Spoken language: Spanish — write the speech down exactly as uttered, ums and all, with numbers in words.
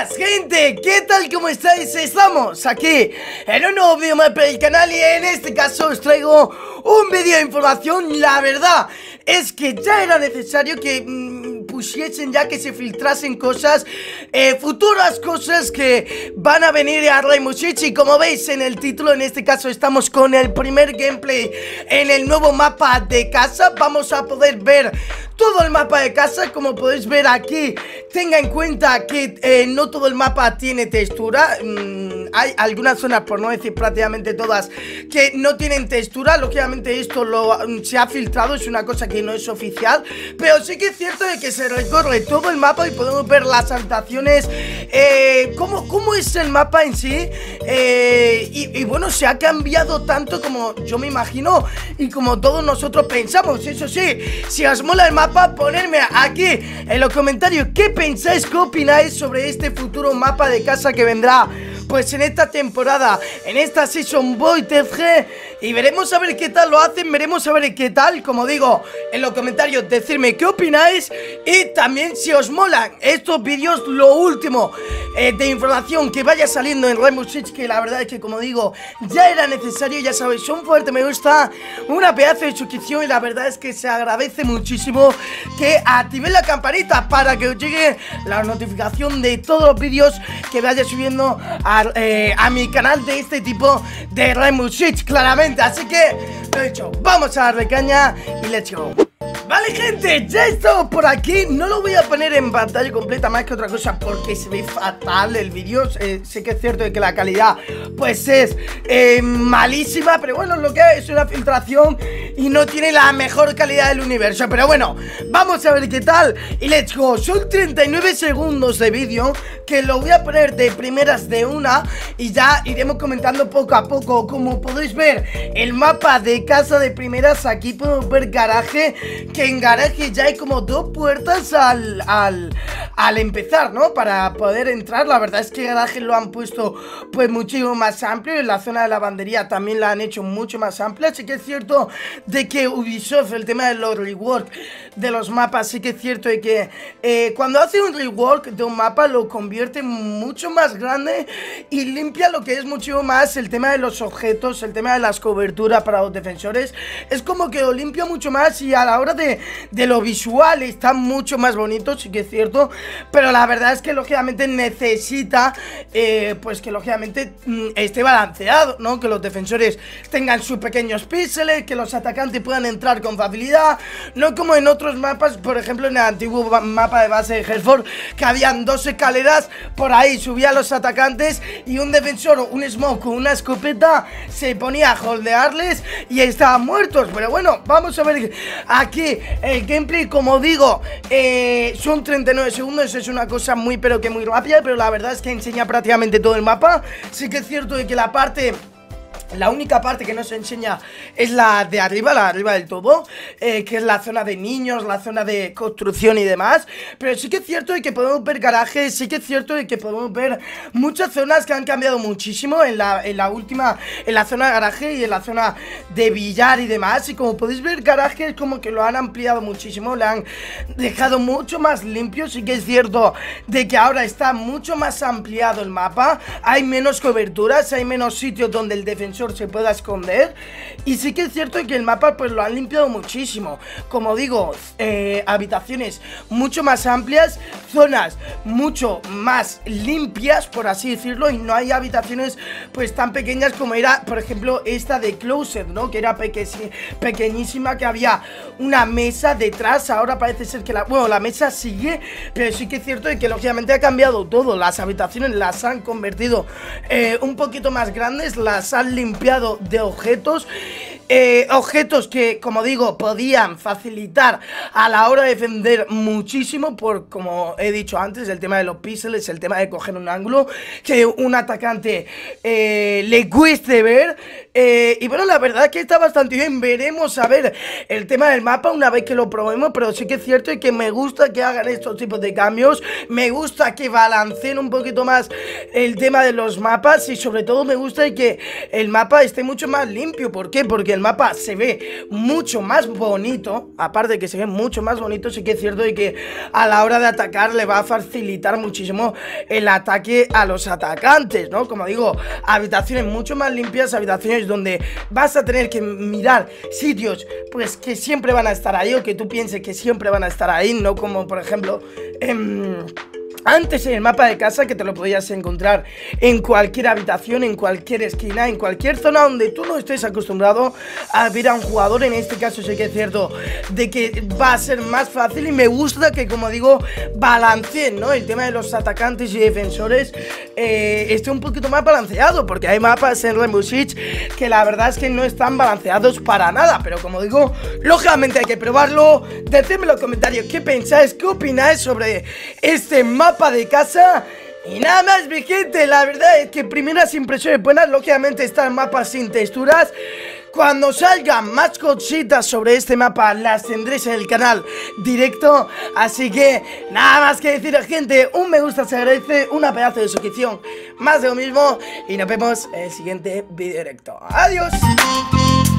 Buenas gente, ¿qué tal? ¿Cómo estáis? Estamos aquí en un nuevo vídeo más para el canal y en este caso os traigo un vídeo de información. La verdad es que ya era necesario que mmm, pusiesen ya que se filtrasen cosas, eh, futuras cosas que van a venir a Rainbow Six. Y como veis en el título, en este caso estamos con el primer gameplay en el nuevo mapa de casa. Vamos a poder ver todo el mapa de casa, como podéis ver aquí. Tenga en cuenta que eh, no todo el mapa tiene textura. mm, Hay algunas zonas, por no decir prácticamente todas, que no tienen textura. Lógicamente esto lo, mm, se ha filtrado, es una cosa que no es oficial, pero sí que es cierto de que se recorre todo el mapa y podemos ver las habitaciones, eh, cómo, cómo es el mapa en sí, eh, y, y bueno, se ha cambiado tanto como yo me imagino y como todos nosotros pensamos. Eso sí, si os mola el mapa, ponerme aquí en los comentarios qué pensáis, qué opináis sobre este futuro mapa de casa que vendrá pues en esta temporada, en esta Season Void T G. Y veremos a ver qué tal lo hacen, veremos a ver qué tal. Como digo, en los comentarios decidme qué opináis. Y también si os molan estos vídeos, lo último eh, de información que vaya saliendo en Rainbow Six, que la verdad es que como digo, ya era necesario. Ya sabéis, un fuerte me gusta, una pedazo de suscripción, y la verdad es que se agradece muchísimo que activéis la campanita para que os llegue la notificación de todos los vídeos que vaya subiendo a, eh, a mi canal de este tipo de Rainbow Six, claramente. Así que, lo he dicho, vamos a darle caña y let's go. Vale gente, ya estamos por aquí. No lo voy a poner en pantalla completa más que otra cosa porque se ve fatal el vídeo. eh, Sé que es cierto de que la calidad pues es eh, malísima, pero bueno, lo que es una filtración y no tiene la mejor calidad del universo. Pero bueno, vamos a ver qué tal y let's go. Son treinta y nueve segundos de vídeo que lo voy a poner de primeras de una y ya iremos comentando poco a poco. Como podéis ver, el mapa de casa de primeras, aquí podemos ver garaje, que en garaje ya hay como dos puertas al, al, al empezar, ¿no? Para poder entrar. La verdad es que garaje lo han puesto pues muchísimo más amplio. En la zona de lavandería también la han hecho mucho más amplia. Así que es cierto de que Ubisoft, el tema de los rework de los mapas, sí que es cierto de que eh, cuando hace un rework de un mapa lo convierte mucho más grande y limpia lo que es mucho más el tema de los objetos, el tema de las coberturas para los defensores. Es como que lo limpia mucho más y a la hora de, de lo visual está mucho más bonito, sí que es cierto. Pero la verdad es que lógicamente necesita eh, pues que lógicamente mm, esté balanceado, ¿no? Que los defensores tengan sus pequeños píxeles, que los atacantes puedan entrar con facilidad, no como en otros mapas, por ejemplo en el antiguo mapa de base de Hereford, que habían dos escaleras, por ahí subían los atacantes y un defensor, un smoke con una escopeta se ponía a holdearles y estaban muertos. Pero bueno, vamos a ver aquí el gameplay. Como digo, eh, son treinta y nueve segundos, es una cosa muy pero que muy rápida, pero la verdad es que enseña prácticamente todo el mapa. Sí que es cierto de que la parte... La única parte que no se enseña es la de arriba, la de arriba del todo, eh, que es la zona de niños, la zona de construcción y demás. Pero sí que es cierto de que podemos ver garajes, sí que es cierto de que podemos ver muchas zonas que han cambiado muchísimo en la, en la última, en la zona de garaje y en la zona de billar y demás. Y como podéis ver, garajes como que lo han ampliado muchísimo, le han dejado mucho más limpio. Sí que es cierto de que ahora está mucho más ampliado el mapa, hay menos coberturas, hay menos sitios donde el defensor se pueda esconder. Y sí que es cierto que el mapa pues lo han limpiado muchísimo. Como digo, eh, habitaciones mucho más amplias, zonas mucho más limpias, por así decirlo, y no hay habitaciones pues tan pequeñas como era, por ejemplo, esta de Closet, ¿no? Que era peque pequeñísima, que había una mesa detrás. Ahora parece ser que la... Bueno, la mesa sigue, pero sí que es cierto de que lógicamente ha cambiado todo. Las habitaciones las han convertido eh, un poquito más grandes, las han limpiado limpiado de objetos, eh, objetos que, como digo, podían facilitar a la hora de defender muchísimo, por, como he dicho antes, el tema de los píxeles, el tema de coger un ángulo que un atacante eh, le cueste ver. Eh, y bueno, la verdad que está bastante bien. Veremos a ver el tema del mapa una vez que lo probemos, pero sí que es cierto y que me gusta que hagan estos tipos de cambios. Me gusta que balanceen un poquito más el tema de los mapas y sobre todo me gusta que el mapa esté mucho más limpio. ¿Por qué? Porque el mapa se ve mucho más bonito. Aparte de que se ve mucho más bonito, sí que es cierto de que a la hora de atacar le va a facilitar muchísimo el ataque a los atacantes, ¿no? Como digo, habitaciones mucho más limpias, habitaciones donde vas a tener que mirar sitios pues que siempre van a estar ahí, o que tú pienses que siempre van a estar ahí, no como por ejemplo en... antes en el mapa de casa, que te lo podías encontrar en cualquier habitación, en cualquier esquina, en cualquier zona donde tú no estés acostumbrado a ver a un jugador. En este caso sí que es cierto de que va a ser más fácil, y me gusta que, como digo, balanceen, ¿no? El tema de los atacantes y defensores eh, esté un poquito más balanceado, porque hay mapas en Rainbow Six que la verdad es que no están balanceados para nada. Pero como digo, lógicamente hay que probarlo. Decidme en los comentarios qué pensáis, qué opináis sobre este mapa de casa. Y nada más, mi gente, la verdad es que primeras impresiones buenas. Lógicamente está el mapa sin texturas. Cuando salgan más cositas sobre este mapa las tendréis en el canal directo. Así que nada más que decir, gente, un me gusta se agradece, una pedazo de suscripción, más de lo mismo, y nos vemos en el siguiente vídeo directo. Adiós.